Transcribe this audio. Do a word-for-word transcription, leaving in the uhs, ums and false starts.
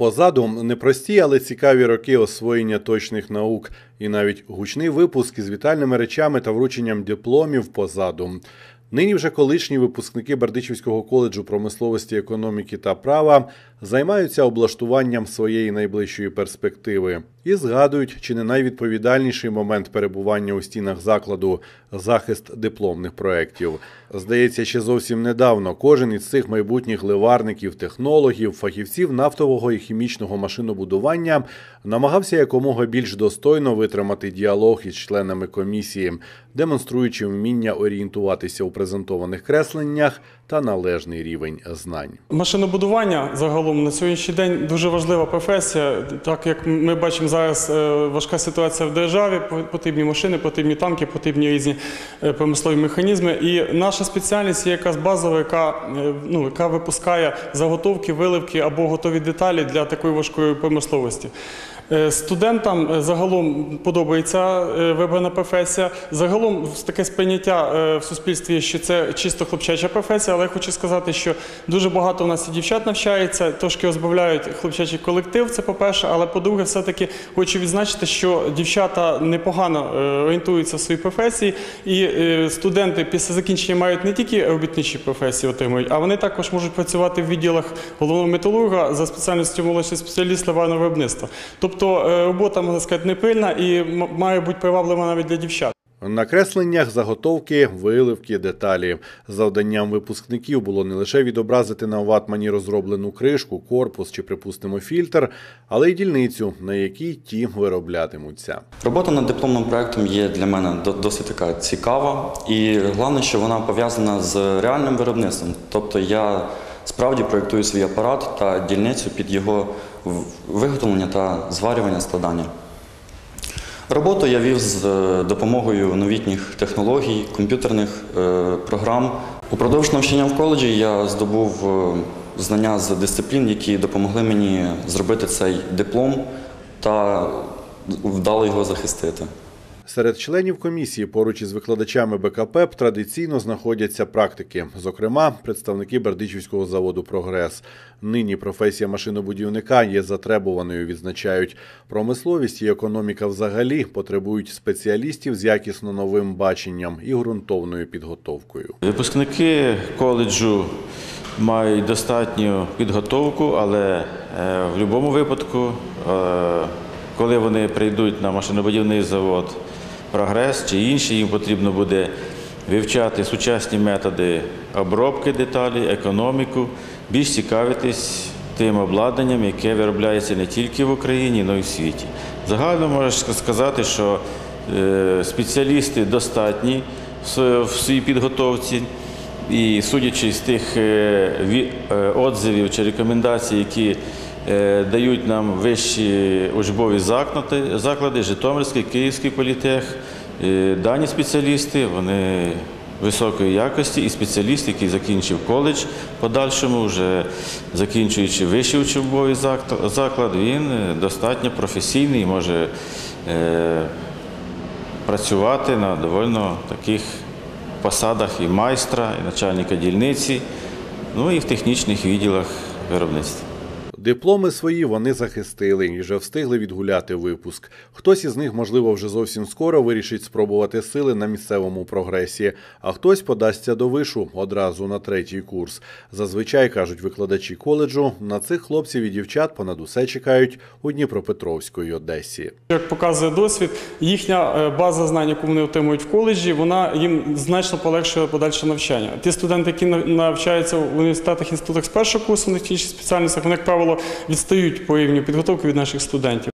Позаду непрості, але цікаві роки освоєння точних наук. І навіть гучний випуск із вітальними речами та врученням дипломів позаду. Нині вже колишні випускники Бердичівського коледжу промисловості, економіки та права займаються облаштуванням своєї найближчої перспективи. І згадують, чи не найвідповідальніший момент перебування у стінах закладу – захист дипломних проєктів. Здається, ще зовсім недавно кожен із цих майбутніх ливарників, технологів, фахівців нафтового і хімічного машинобудування намагався якомога більш достойно витримати діалог із членами комісії, демонструючи вміння орієнтуватися у презентованих кресленнях та належний рівень знань. Машинобудування загалом на сьогоднішній день дуже важлива професія. Так як ми бачимо зараз важка ситуація в державі, потрібні машини, потрібні танки, потрібні різні промислові механізми. І наша спеціальність є якась базова, яка, ну, яка випускає заготовки, виливки або готові деталі для такої важкої промисловості. Студентам загалом подобається вибрана професія. Загалом таке сприйняття в суспільстві, що це чисто хлопчача професія, але я хочу сказати, що дуже багато у нас і дівчат навчається, трошки розбавляють хлопчачий колектив, це по-перше, але по-друге, все-таки хочу відзначити, що дівчата непогано орієнтуються в своїй професії, і студенти після закінчення мають не тільки робітничі професії отримують, а вони також можуть працювати в відділах головного металурга за спеціальністю молодший спеціаліст ливарного виробництва. Тобто робота, можна сказати, не пильна і має бути приваблива навіть для дівчат. На кресленнях заготовки, виливки, деталі. Завданням випускників було не лише відобразити на ватмані розроблену кришку, корпус чи, припустимо, фільтр, але й дільницю, на якій ті вироблятимуться. Робота над дипломним проєктом є для мене досить така цікава. І головне, що вона пов'язана з реальним виробництвом. Тобто я справді проєктую свій апарат та дільницю під його виготовлення та зварювання, складання. Роботу я вів з допомогою новітніх технологій, комп'ютерних програм. Упродовж навчання в коледжі я здобув знання з дисциплін, які допомогли мені зробити цей диплом та вдало його захистити. Серед членів комісії поруч із викладачами Бе Ка Пе традиційно знаходяться практики, зокрема, представники Бердичівського заводу «Прогрес». Нині професія машинобудівника є затребуваною, відзначають. Промисловість і економіка взагалі потребують спеціалістів з якісно новим баченням і ґрунтовною підготовкою. Випускники коледжу мають достатню підготовку, але в будь-якому випадку, коли вони прийдуть на машинобудівний завод «Прогрес» чи інші, їм потрібно буде вивчати сучасні методи обробки деталей, економіку, більш цікавитись тим обладнанням, яке виробляється не тільки в Україні, але й в світі. Загально можна сказати, що спеціалісти достатні в своїй підготовці, і судячи з тих відзивів чи рекомендацій, які дають нам вищі учбові заклади, Житомирський, Київський політех. Дані спеціалісти, вони високої якості, і спеціаліст, який закінчив коледж, в подальшому, вже закінчуючи вищий учбовий заклад, він достатньо професійний і може працювати на доволі таких посадах і майстра, і начальника дільниці, ну і в технічних відділах виробництва. Дипломи свої вони захистили і вже встигли відгуляти випуск. Хтось із них, можливо, вже зовсім скоро вирішить спробувати сили на місцевому «Прогресі», а хтось подасться до вишу одразу на третій курс. Зазвичай, кажуть викладачі коледжу, на цих хлопців і дівчат понад усе чекають у Дніпропетровську і Одесі. Як показує досвід, їхня база знань, яку вони отримують в коледжі, вона їм значно полегшує подальше навчання. Ті студенти, які навчаються в університетах, інститутах з першого курсу, на технічних спеціальностях, вони, як правило, відстають по рівню підготовки від наших студентів.